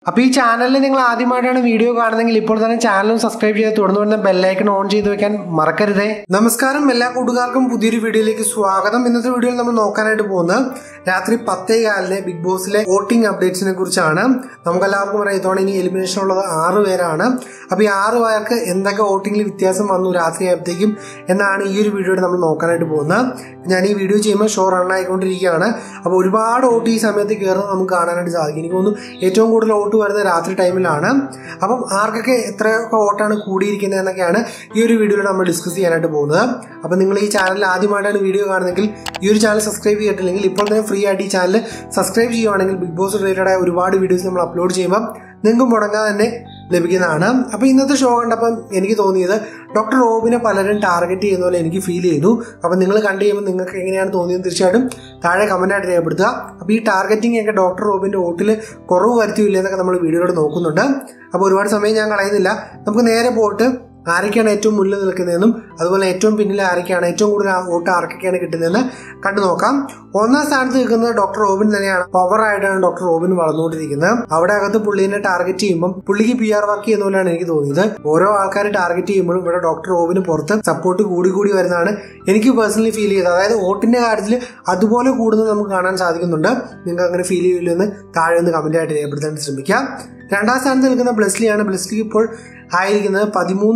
അപ്പോൾ ഈ ചാനലിൽ നിങ്ങൾ ആദ്യമായിട്ടാണ് വീഡിയോ കാണുന്നതെങ്കിൽ ഇപ്പോൾ തന്നെ ചാനൽ സബ്സ്ക്രൈബ് ചെയ്ത് തുടർന്ന് വരുന്ന ബെല്ലൈക്കൺ ഓൺ ചെയ്ത് വെക്കാൻ മറക്കരുതേ. നമസ്കാരം, എല്ലാ കൂട്ടുകാർക്കും പുതിയൊരു വീഡിയോയിലേക്ക് സ്വാഗതം. ഇന്നത്തെ വീഡിയോയിൽ നമ്മൾ നോക്കാനായിട്ട് പോകുന്നത് രാത്രി 10:15 ബിഗ് ബോസിലെ വോട്ടിംഗ് അപ്ഡേറ്റ്സിനെ കുറിച്ചാണ്. നമുക്കെല്ലാവർക്കും അറിയാം ഇത്തവണ ഇനി എലിമിനേഷൻ ഉള്ളത് 6 പേരാണ്. അപ്പോൾ ഈ 6 പേർക്ക് എന്തൊക്കെ വോട്ടിംഗിൽ വ്യത്യാസം വന്നു രാത്രിയായപ്പോഴത്തേക്കും എന്നാണ് ഈ ഒരു വീഡിയോയിൽ നമ്മൾ നോക്കാനായിട്ട് പോകുന്നത്. ഞാൻ ഈ വീഡിയോ ചെയ്യുമ്പോൾ ഷോ റൺ ആയിക്കൊണ്ടിരിക്കുകയാണ്. അപ്പോൾ ഒരുപാട് വോട്ട് ഈ സമയത്ത് കയറുന്നത് നമുക്ക് കാണാനായിട്ട് സാധിക്കും. എനിക്ക് തോന്നുന്നു ഏറ്റവും കൂടുതൽ വോട്ട് വരുന്നത് രാത്രി ടൈമിലാണ്. അപ്പം ആർക്കൊക്കെ എത്രയൊക്കെ വോട്ടാണ് കൂടിയിരിക്കുന്നത് എന്നൊക്കെയാണ് ഈ ഒരു വീഡിയോയിൽ നമ്മൾ ഡിസ്കസ് ചെയ്യാനായിട്ട് പോകുന്നത്. അപ്പം നിങ്ങൾ ഈ ചാനൽ ആദ്യമായിട്ടാണ് വീഡിയോ കാണുന്നതെങ്കിൽ ഈ ഒരു ചാനൽ സബ്സ്ക്രൈബ് ചെയ്തിട്ടില്ലെങ്കിൽ ഇപ്പോൾ തന്നെ ഫ്രീ ആയിട്ട് ഈ ചാനൽ സബ്സ്ക്രൈബ് ചെയ്യുവാണെങ്കിൽ ബിഗ് ബോസ് റിലേറ്റഡ് ആയ ഒരുപാട് വീഡിയോസ് നമ്മൾ അപ്ലോഡ് ചെയ്യുമ്പോൾ നിങ്ങൾക്ക് മുടങ്ങാതെ തന്നെ ലഭിക്കുന്നതാണ്. അപ്പോൾ ഇന്നത്തെ ഷോ കണ്ടപ്പം എനിക്ക് തോന്നിയത് ഡോക്ടർ റോബിനെ പലരും ടാർഗറ്റ് ചെയ്യുന്ന പോലെ എനിക്ക് ഫീൽ ചെയ്തു. അപ്പോൾ നിങ്ങൾ കണ്ടു കഴിയുമ്പോൾ നിങ്ങൾക്ക് എങ്ങനെയാണ് തോന്നിയത് തീർച്ചയായിട്ടും താഴെ കമൻറ്റായിട്ട് രേഖപ്പെടുത്തുക. അപ്പോൾ ഈ ടാർഗറ്റിംഗ് ഒക്കെ ഡോക്ടർ റോബിൻ്റെ വോട്ടിൽ കുറവ് വരുത്തിയില്ല എന്നൊക്കെ നമ്മൾ വീഡിയോയിലൂടെ നോക്കുന്നുണ്ട്. അപ്പോൾ ഒരുപാട് സമയം ഞാൻ കളയുന്നില്ല. നമുക്ക് നേരെ പോയിട്ട് ആരൊക്കെയാണ് ഏറ്റവും മുന്നിൽ നിൽക്കുന്നതെന്നും അതുപോലെ ഏറ്റവും പിന്നിൽ ആരൊക്കെയാണ് ഏറ്റവും കൂടുതൽ വോട്ട് ആർക്കൊക്കെയാണ് കിട്ടുന്നതെന്ന് കണ്ടു നോക്കാം. 1ാം സ്ഥാനത്ത് നിൽക്കുന്നത് ഡോക്ടർ റോബിൻ തന്നെയാണ്. പവറായിട്ടാണ് ഡോക്ടർ റോബിൻ വളർന്നുകൊണ്ടിരിക്കുന്നത്. അവിടെ അകത്ത് പുള്ളിനെ ടാർഗറ്റ് ചെയ്യുമ്പോൾ പുള്ളിക്ക് PR വർക്ക് ചെയ്യുന്ന പോലെയാണ് എനിക്ക് തോന്നിയത്. ഓരോ ആൾക്കാരെ ടാർഗറ്റ് ചെയ്യുമ്പോഴും ഇവിടെ ഡോക്ടർ റോബിന് പുറത്ത് സപ്പോർട്ട് കൂടി വരുന്നതാണ് എനിക്ക് പേഴ്സണലി ഫീൽ ചെയ്തത്. അതായത് വോട്ടിന്റെ കാര്യത്തിൽ അതുപോലെ കൂടുന്നത് നമുക്ക് കാണാൻ സാധിക്കുന്നുണ്ട്. നിങ്ങൾക്ക് അങ്ങനെ ഫീൽ ചെയ്യില്ലെന്ന് താഴെ ഒന്ന് കമന്റായിട്ട് രേഖപ്പെടുത്താൻ ശ്രമിക്കാം. 2ാം സ്ഥാനത്ത് നിൽക്കുന്ന ബ്ലെസ്ലിയാണ്. ബ്ലെസ്ലി ഇപ്പോൾ ആയിരിക്കുന്നത്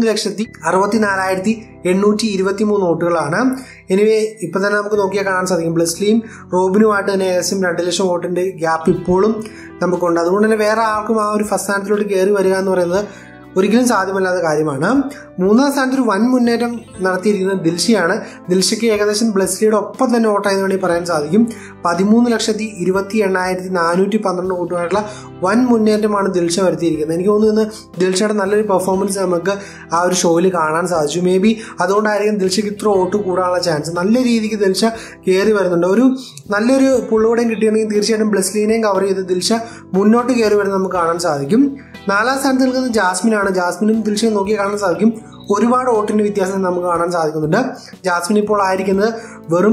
13,14,823 വോട്ടുകളാണ്. എനിവേ ഇപ്പൊ തന്നെ നമുക്ക് നോക്കിയാൽ കാണാൻ സാധിക്കും ബ്ലെസ്ലിയും റോബിനുമായിട്ട് തന്നെ ഏകദേശം 2 ലക്ഷം വോട്ടിന്റെ ഗ്യാപ്പ് ഇപ്പോഴും നമുക്കുണ്ട്. അതുകൊണ്ട് തന്നെ വേറെ ആർക്കും ആ ഒരു ഫസ്റ്റ് സ്ഥാനത്തിലോട്ട് കയറി വരിക എന്ന് പറയുന്നത് ഒരിക്കലും സാധ്യമല്ലാത്ത കാര്യമാണ്. 3ാം സ്ഥാനത്ത് ഒരു വൻ മുന്നേറ്റം നടത്തിയിരിക്കുന്നത് ദിൽഷയാണ്. ദിൽഷയ്ക്ക് ഏകദേശം ബ്ലെസ്ലിയുടെ ഒപ്പം തന്നെ വോട്ടായെന്ന് വേണമെങ്കിൽ പറയാൻ സാധിക്കും. 13,28,412 വോട്ടുമായിട്ടുള്ള വൻ മുന്നേറ്റമാണ് ദിൽഷ വരുത്തിയിരിക്കുന്നത്. എനിക്ക് തോന്നുന്നു ദിൽഷയുടെ നല്ലൊരു പെർഫോമൻസ് നമുക്ക് ആ ഒരു ഷോയിൽ കാണാൻ സാധിച്ചു. മേ ബി അതുകൊണ്ടായിരിക്കും ദിൽഷയ്ക്ക് ഇത്ര വോട്ട് കൂടാനുള്ള ചാൻസ്. നല്ല രീതിക്ക് ദിൽഷ കയറി വരുന്നുണ്ട്. ഒരു നല്ലൊരു പുള്ളുകൂടെയും കിട്ടിയിട്ടുണ്ടെങ്കിൽ തീർച്ചയായിട്ടും ബ്ലെസ്ലിനെയും കവർ ചെയ്ത് ദിൽഷ മുന്നോട്ട് കയറി വരുന്നത് നമുക്ക് കാണാൻ സാധിക്കും. 4ാം സ്ഥാനത്ത് നിൽക്കുന്നത് ജാസ്മിനാണ്. ജാസ്മിനും ദിൽഷയും നോക്കി കാണാൻ സാധിക്കും ഒരുപാട് വോട്ടിന്റെ വ്യത്യാസം നമുക്ക് കാണാൻ സാധിക്കുന്നുണ്ട്. ജാസ്മിൻ ഇപ്പോൾ ആയിരിക്കുന്നത് വെറും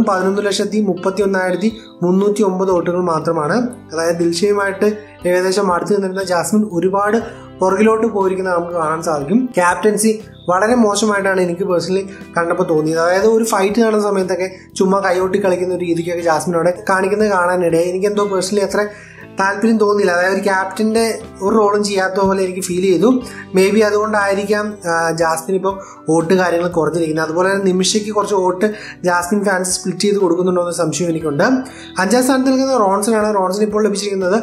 11,31,309 വോട്ടുകൾ മാത്രമാണ്. അതായത് ദിൽഷയുമായിട്ട് ഏകദേശം അടുത്ത് നിന്നിരുന്ന ജാസ്മിൻ ഒരുപാട് പുറകിലോട്ട് പോയിരിക്കുന്നത് നമുക്ക് കാണാൻ സാധിക്കും. ക്യാപ്റ്റൻസി വളരെ മോശമായിട്ടാണ് എനിക്ക് പേഴ്സണലി കണ്ടപ്പോൾ തോന്നിയത്. അതായത് ഒരു ഫൈറ്റ് കാണുന്ന സമയത്തൊക്കെ ചുമ്മാ കൈകൊട്ടി കളിക്കുന്ന ഒരു രീതിക്കൊക്കെ ജാസ്മിൻ അവിടെ കാണിക്കുന്നത് കാണാനിടയായി. എനിക്കെന്തോ പേഴ്സണലി അത്ര താല്പര്യം തോന്നിയില്ല. അതായത് ഒരു ക്യാപ്റ്റന്റെ ഒരു റോളും ചെയ്യാത്ത പോലെ എനിക്ക് ഫീൽ ചെയ്തു. മേ ബി അതുകൊണ്ടായിരിക്കാം ജാസ്മിൻ ഇപ്പോൾ വോട്ട് കാര്യങ്ങൾ കുറഞ്ഞിരിക്കുന്നത്. അതുപോലെ തന്നെ നിമിഷയ്ക്ക് കുറച്ച് വോട്ട് ജാസ്മിൻ ഫാൻസ് സ്പ്ലിറ്റ് ചെയ്ത് കൊടുക്കുന്നുണ്ടോ എന്ന് സംശയം എനിക്കുണ്ട്. 5ാം സ്ഥാനത്ത് നിൽക്കുന്നത് റോൺസനാണ്. റോൺസൺ ഇപ്പോൾ ലഭിച്ചിരിക്കുന്നത്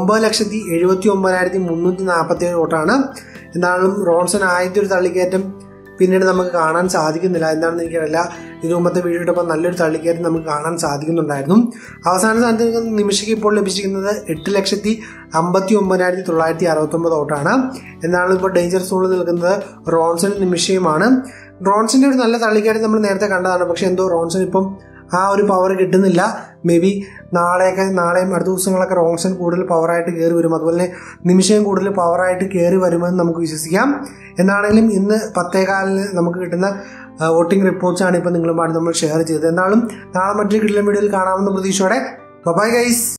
9,79,347 വോട്ടാണ്. എന്തായാലും റോൺസൺ ആദ്യത്തെ ഒരു തള്ളിക്കയറ്റം പിന്നീട് നമുക്ക് കാണാൻ സാധിക്കുന്നില്ല. എന്താണെന്ന് എനിക്കറിയില്ല. ഇത് മുമ്പത്തെ വീഡിയോ ഇട്ടപ്പോൾ നല്ലൊരു തള്ളിക്കയറ്റം നമുക്ക് കാണാൻ സാധിക്കുന്നുണ്ടായിരുന്നു. അവസാന സ്ഥാനത്ത് നിൽക്കുന്ന നിമിഷയ്ക്ക് ഇപ്പോൾ ലഭിച്ചിരിക്കുന്നത് 8,59,969 വോട്ടാണ്. എന്താണ് ഇപ്പോൾ ഡേഞ്ചർ സോണിൽ നിൽക്കുന്നത് റോൺസൺ നിമിഷയുമാണ്. റോൺസന്റെ ഒരു നല്ല തള്ളിക്കയറ്റം നമ്മൾ നേരത്തെ കണ്ടതാണ്. പക്ഷെ എന്തോ റോൺസൺ ഇപ്പം ആ ഒരു പവർ കിട്ടുന്നില്ല. മേ ബി നാളെയും അടുത്ത ദിവസങ്ങളൊക്കെ റോൺസൺ കൂടുതൽ പവറായിട്ട് കയറി വരും. അതുപോലെ തന്നെ നിമിഷം കൂടുതൽ പവറായിട്ട് കയറി വരുമെന്ന് നമുക്ക് വിശ്വസിക്കാം. എന്നാണെങ്കിലും ഇന്ന് 10:15 നമുക്ക് കിട്ടുന്ന വോട്ടിംഗ് റിപ്പോർട്ട്സാണ് ഇപ്പോൾ നിങ്ങളുമായിട്ട് നമ്മൾ ഷെയർ ചെയ്തത്. എന്നാലും നാളെ മറ്റൊരു കിടിലൻ വീഡിയോയിൽ കാണാമെന്ന പ്രതീക്ഷയോടെ ബൈ ഗൈസ്.